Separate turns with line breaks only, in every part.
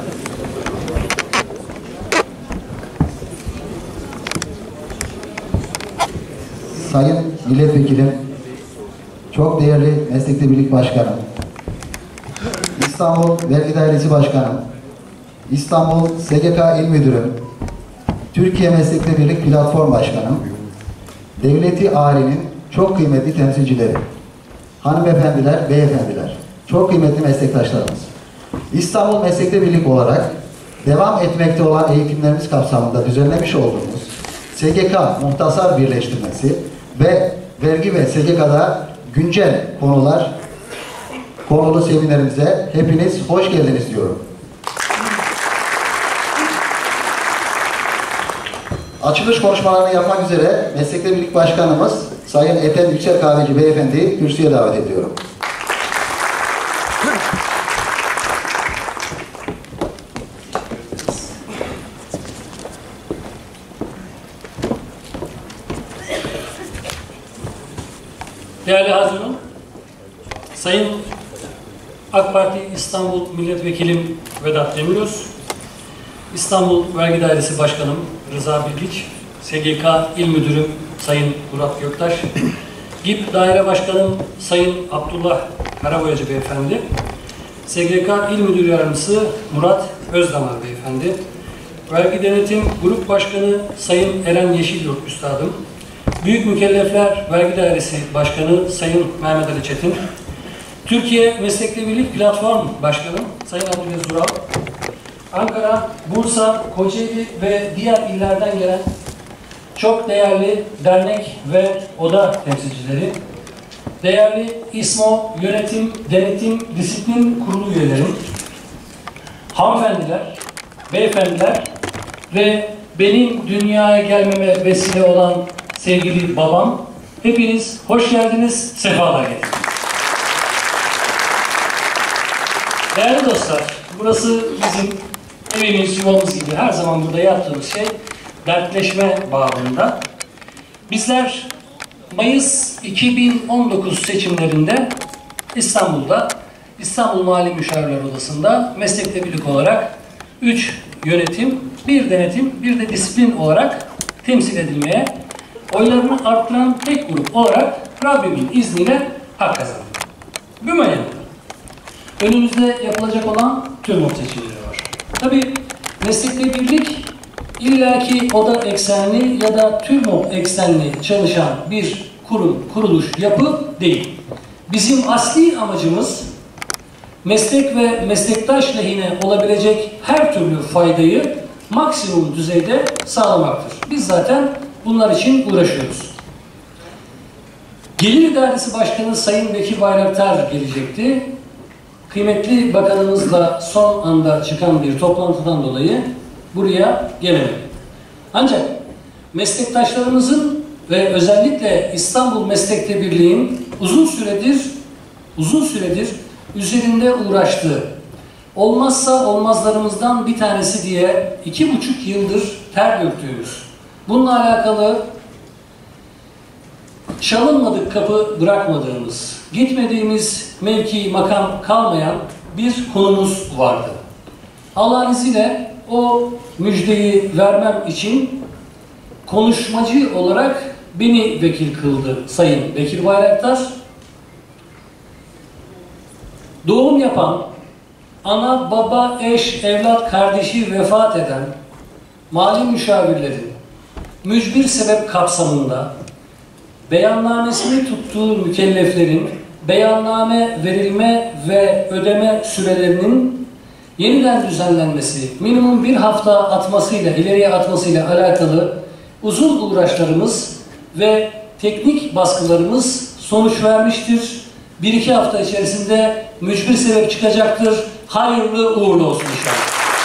Sayın Milletvekilim, çok değerli Meslekte Birlik Başkanım, İstanbul Vergi Dairesi Başkanım, İstanbul SGK İl Müdürüm, Türkiye Meslekte Birlik Platform Başkanım, devleti ailenin çok kıymetli temsilcileri, hanımefendiler, beyefendiler, çok kıymetli meslektaşlarımız, İstanbul Meslekte Birlik olarak devam etmekte olan eğitimlerimiz kapsamında düzenlemiş olduğumuz SGK Muhtasar Birleştirmesi ve vergi ve SGK'da güncel konulu seminerimize hepiniz hoş geldiniz diyorum. Açılış konuşmalarını yapmak üzere Meslekte Birlik Başkanımız Sayın Ethem Yüksel Kahveci Beyefendi'yi kürsüye davet ediyorum.
Değerli hazırım, Sayın AK Parti İstanbul Milletvekilim Vedat Demiröz, İstanbul Vergi Dairesi Başkanım Rıza Bilgiç, SGK İl Müdürüm Sayın Murat Göktaş, GİP Daire Başkanım Sayın Abdullah Karaboyacı Beyefendi, SGK İl Müdür Yardımcısı Murat Özdamar Beyefendi, Vergi Denetim Grup Başkanı Sayın Eren Yeşilyurt Üstadım, Büyük Mükellefler Vergi Dairesi Başkanı Sayın Mehmet Ali Çetin, Türkiye Meslekte Birlik Platform Başkanı Sayın Abdülaziz Ural, Ankara, Bursa, Kocaeli ve diğer illerden gelen çok değerli dernek ve oda temsilcileri, değerli İSMO Yönetim, Denetim, Disiplin Kurulu üyeleri, hanımefendiler, beyefendiler ve benim dünyaya gelmeme vesile olan sevgili babam, hepiniz hoş geldiniz, sefalar getirdiniz. Değerli dostlar, burası bizim evimiz, yuvamız gibi her zaman burada yaptığımız şey dertleşme babında. Bizler Mayıs 2019 seçimlerinde İstanbul'da, İstanbul Mali Müşavirler Odası'nda Meslekte Birlik olarak 3 yönetim, 1 denetim, 1 de disiplin olarak temsil edilmeye, oylarını arttıran tek grup olarak Rabbimin izniyle hak kazandık. Gümeyem'de. Önümüzde yapılacak olan TÜRMOP seçimleri var. Tabii Meslekte Birlik illaki oda eksenli ya da TÜRMOP eksenli çalışan bir kurum, kuruluş, yapı değil. Bizim asli amacımız meslek ve meslektaş lehine olabilecek her türlü faydayı maksimum düzeyde sağlamaktır. Biz zaten bunlar için uğraşıyoruz. Gelir İdaresi Başkanı Sayın Bekir Bayraktar gelecekti. Kıymetli bakanımızla son anda çıkan bir toplantıdan dolayı buraya gelemedi. Ancak meslektaşlarımızın ve özellikle İstanbul Meslekte Birliği'nin uzun süredir üzerinde uğraştığı, olmazsa olmazlarımızdan bir tanesi diye 2,5 yıldır ter döktüğümüz, bununla alakalı çalınmadık kapı bırakmadığımız, gitmediğimiz mevki, makam kalmayan bir konumuz vardı. Allah'ın izniyle o müjdeyi vermem için konuşmacı olarak beni vekil kıldı Sayın Bekir Bayraktar. Doğum yapan, ana, baba, eş, evlat, kardeşi vefat eden mali müşavirlerin mücbir sebep kapsamında beyannamesini tuttuğu mükelleflerin beyanname verilme ve ödeme sürelerinin yeniden düzenlenmesi, minimum bir hafta atmasıyla, ileriye atmasıyla alakalı uzun uğraşlarımız ve teknik baskılarımız sonuç vermiştir. 1-2 hafta içerisinde mücbir sebep çıkacaktır. Hayırlı uğurlu olsun inşallah.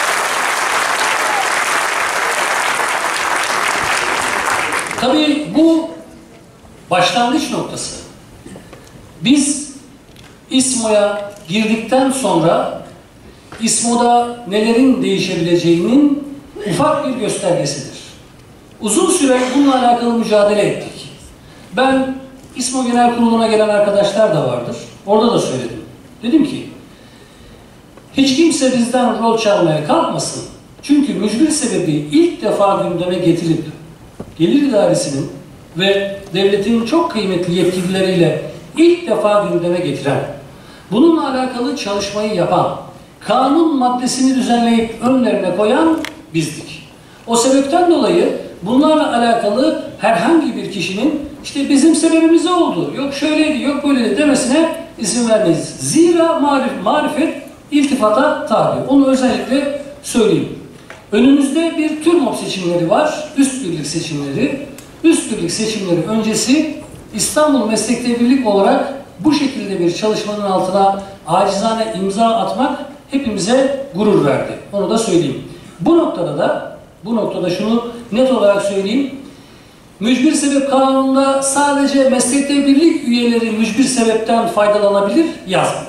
Tabii bu başlangıç noktası. Biz İSMO'ya girdikten sonra İSMO'da nelerin değişebileceğinin ufak bir göstergesidir. Uzun süre bununla alakalı mücadele ettik. Ben İSMO Genel Kurulu'na gelen arkadaşlar da vardır. Orada da söyledim. Dedim ki Hiç kimse bizden rol çalmaya kalkmasın. Çünkü mücbir sebebi ilk defa gündeme getirildi. Gelir idaresinin ve devletin çok kıymetli yetkilileriyle ilk defa gündeme getiren, bununla alakalı çalışmayı yapan, kanun maddesini düzenleyip önlerine koyan bizdik. O sebepten dolayı bunlarla alakalı herhangi bir kişinin işte bizim sebebimiz oldu, yok şöyleydi, yok böyleydi demesine izin vermeyiz. Zira marifet iltifata tabi. Onu özellikle söyleyeyim. Önümüzde bir TÜRMOP seçimleri var, üst birlik seçimleri. Üst birlik seçimleri öncesi İstanbul Meslekte Birlik olarak bu şekilde bir çalışmanın altına acizane imza atmak hepimize gurur verdi. Onu da söyleyeyim. Bu noktada şunu net olarak söyleyeyim. Mücbir sebep kanununda sadece meslekte birlik üyeleri mücbir sebepten faydalanabilir yazmıyor.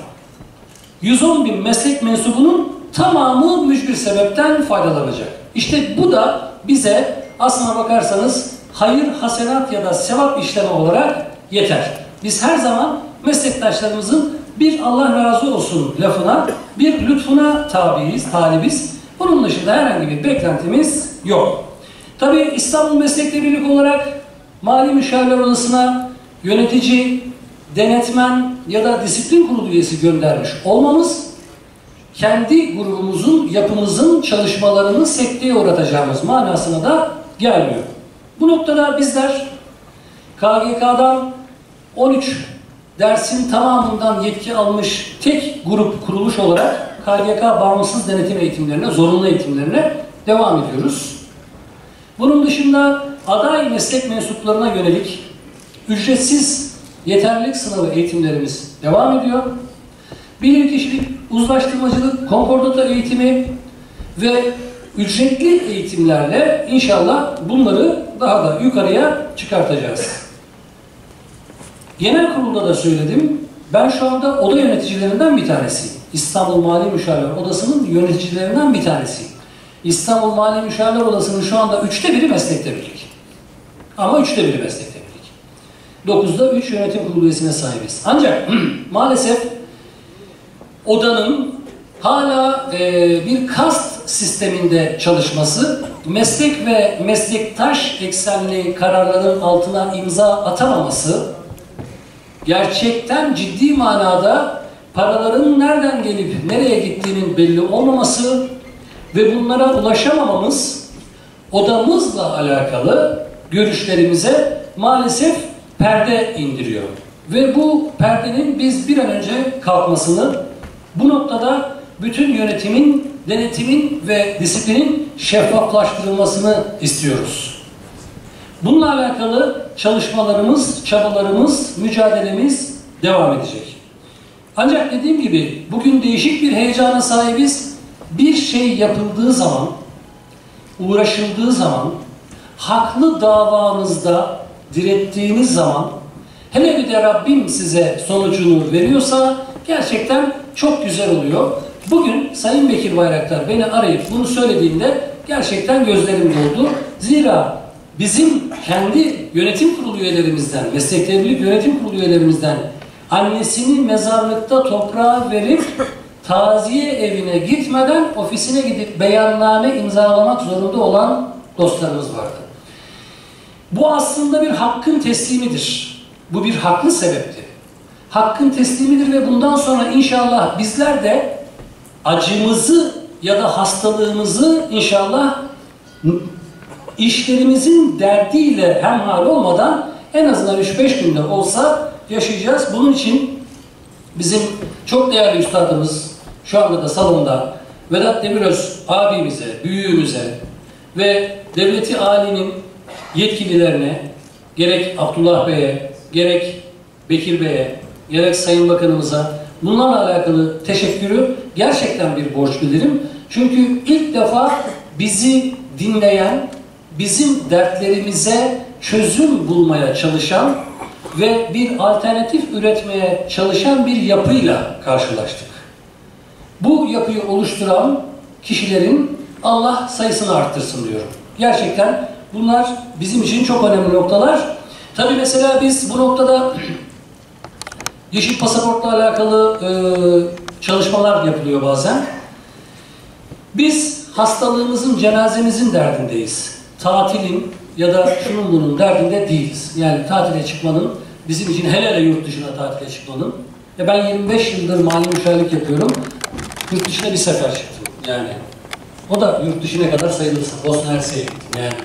110.000 meslek mensubunun tamamı mücbir sebepten faydalanacak. İşte bu da bize aslına bakarsanız hayır, hasenat ya da sevap işleme olarak yeter. Biz her zaman meslektaşlarımızın bir Allah razı olsun lafına, bir lütfuna talibiz. Bunun dışında herhangi bir beklentimiz yok. Tabii İstanbul Meslekte Birlik olarak Mali Müşavirler Odası'na yönetici, denetmen ya da disiplin kurulu üyesi göndermiş olmamız, kendi grubumuzun, yapımızın çalışmalarını sekteye uğratacağımız manasına da gelmiyor. Bu noktada bizler KGK'dan 13 dersin tamamından yetki almış tek grup kuruluş olarak KGK bağımsız denetim eğitimlerine, zorunlu eğitimlerine devam ediyoruz. Bunun dışında aday meslek mensuplarına yönelik ücretsiz yeterlilik sınavı eğitimlerimiz devam ediyor. Bilirkişilik, uzlaştırmacılık, konkordato eğitimi ve ücretli eğitimlerle inşallah bunları daha da yukarıya çıkartacağız. Genel kurulda da söyledim. Ben şu anda oda yöneticilerinden bir tanesiyim. İstanbul Mali Müşavirler Odası'nın yöneticilerinden bir tanesiyim. İstanbul Mali Müşavirler Odası'nın şu anda 3'te 1'i meslekte birlik. Ama 3'te 1'i meslekte birlik. 9'da 3 yönetim kurulu üyesine sahibiz. Ancak maalesef odanın hala bir kast sisteminde çalışması, meslek ve meslektaş eksenli kararların altına imza atamaması, gerçekten ciddi manada paraların nereden gelip nereye gittiğinin belli olmaması ve bunlara ulaşamamamız odamızla alakalı görüşlerimize maalesef perde indiriyor. Ve bu perdenin biz bir an önce kalkmasını, bu noktada bütün yönetimin, denetimin ve disiplinin şeffaflaştırılmasını istiyoruz. Bununla alakalı çalışmalarımız, çabalarımız, mücadelemiz devam edecek. Ancak dediğim gibi bugün değişik bir heyecana sahibiz. Bir şey yapıldığı zaman, uğraşıldığı zaman, haklı davanızda direttiğiniz zaman, hele bir de Rabbim size sonucunu veriyorsa gerçekten çok güzel oluyor. Bugün Sayın Bekir Bayraktar beni arayıp bunu söylediğinde gerçekten gözlerim doldu. Zira bizim kendi yönetim kurulu üyelerimizden, meslekte birlik yönetim kurulu üyelerimizden annesini mezarlıkta toprağa verip taziye evine gitmeden ofisine gidip beyanname imzalamak zorunda olan dostlarımız vardı. Bu aslında bir hakkın teslimidir. Bu bir haklı sebepti. Hakkın teslimidir ve bundan sonra inşallah bizler de acımızı ya da hastalığımızı inşallah işlerimizin derdiyle hemhal olmadan en azından 3-5 günde olsa yaşayacağız. Bunun için bizim çok değerli üstadımız şu anda da salonda Vedat Demiröz abimize, büyüğümüze ve devleti âlinin yetkililerine, gerek Abdullah Bey'e, gerek Bekir Bey'e, gerek Sayın Bakanımıza bunlarla alakalı teşekkürü gerçekten bir borç bilirim. Çünkü ilk defa bizi dinleyen, bizim dertlerimize çözüm bulmaya çalışan ve bir alternatif üretmeye çalışan bir yapıyla karşılaştık. Bu yapıyı oluşturan kişilerin Allah sayısını arttırsın diyorum. Gerçekten bunlar bizim için çok önemli noktalar. Tabii mesela biz bu noktada yeşil pasaportla alakalı çalışmalar yapılıyor bazen. Biz hastalığımızın, cenazemizin derdindeyiz. Tatilin ya da şunun bunun derdinde değiliz. Yani tatile çıkmanın, bizim için hele hele yurt dışına tatile çıkmanın. Ben 25 yıldır mali müşavirlik yapıyorum. Yurt dışına bir sefer çıktım yani. O da yurt dışına kadar sayılırsa. Bosna Hersek'e gittim yani.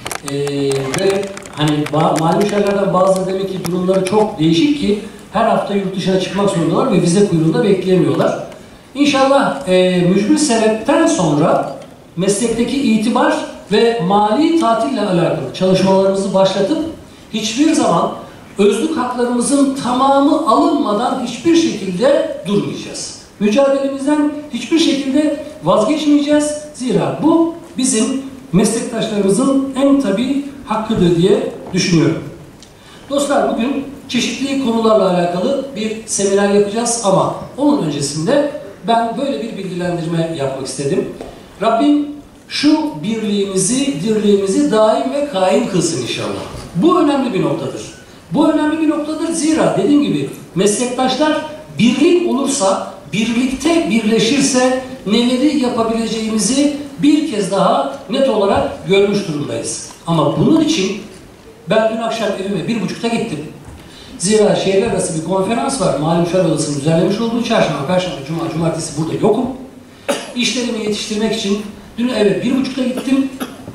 Ve hani mali müşavirlerden bazıları demek ki durumları çok değişik ki her hafta yurt dışına çıkmak zorundalar ve vize kuyruğunda bekleyemiyorlar. İnşallah mücbir sebepten sonra meslekteki itibar ve mali tatille alakalı çalışmalarımızı başlatıp hiçbir zaman özlük haklarımızın tamamı alınmadan hiçbir şekilde durmayacağız. Mücadelemizden hiçbir şekilde vazgeçmeyeceğiz. Zira bu bizim meslektaşlarımızın en tabii hakkıdır diye düşünüyorum. Dostlar, bugün çeşitli konularla alakalı bir seminer yapacağız ama onun öncesinde ben böyle bir bilgilendirme yapmak istedim. Rabbim şu birliğimizi, dirliğimizi daim ve kaim kılsın inşallah. Bu önemli bir noktadır. Bu önemli bir noktadır. Zira dediğim gibi meslektaşlar birlik olursa, birlikte birleşirse neleri yapabileceğimizi bir kez daha net olarak görmüş durumdayız. Ama bunun için ben dün akşam evime 1.30'da gittim. Zira şehirler arası bir konferans var. Mali Müşavir Odası'nın düzenlemiş olduğu çarşamba, perşembe, cuma, cumartesi burada yokum. İşlerimi yetiştirmek için dün eve 1.30'da gittim.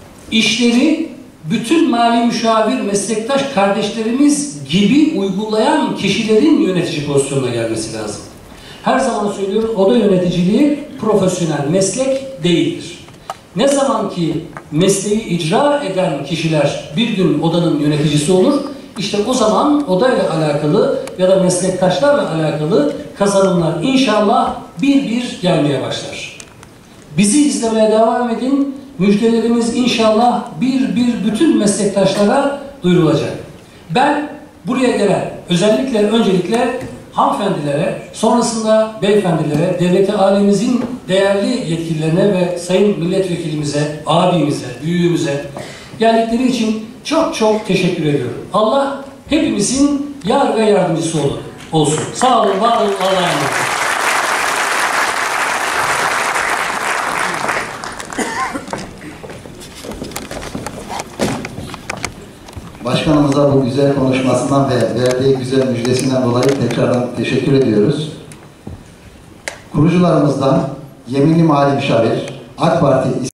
İşleri bütün mali müşavir, meslektaş kardeşlerimiz gibi uygulayan kişilerin yönetici pozisyonuna gelmesi lazım. Her zaman söylüyorum, oda yöneticiliği profesyonel meslek değildir. Ne zaman ki mesleği icra eden kişiler bir gün odanın yöneticisi olur, işte o zaman odayla alakalı ya da meslektaşlarla alakalı kazanımlar inşallah bir bir gelmeye başlar. Bizi izlemeye devam edin. Müjdelerimiz inşallah bir bir bütün meslektaşlara duyurulacak. Ben buraya gelen öncelikle hanımefendilere, sonrasında beyefendilere, devleti alemimizin değerli yetkililerine ve sayın milletvekilimize, abimize, büyüğümüze geldikleri için çok çok teşekkür ediyorum. Allah hepimizin yar ve yardımcısı olsun. Sağ olun, var olun, Allah'a emanet olun.
Başkanımıza bu güzel konuşmasından ve verdiği güzel müjdesinden dolayı tekrardan teşekkür ediyoruz. Kurucularımızdan Yeminli Mali Müşavir, AK Parti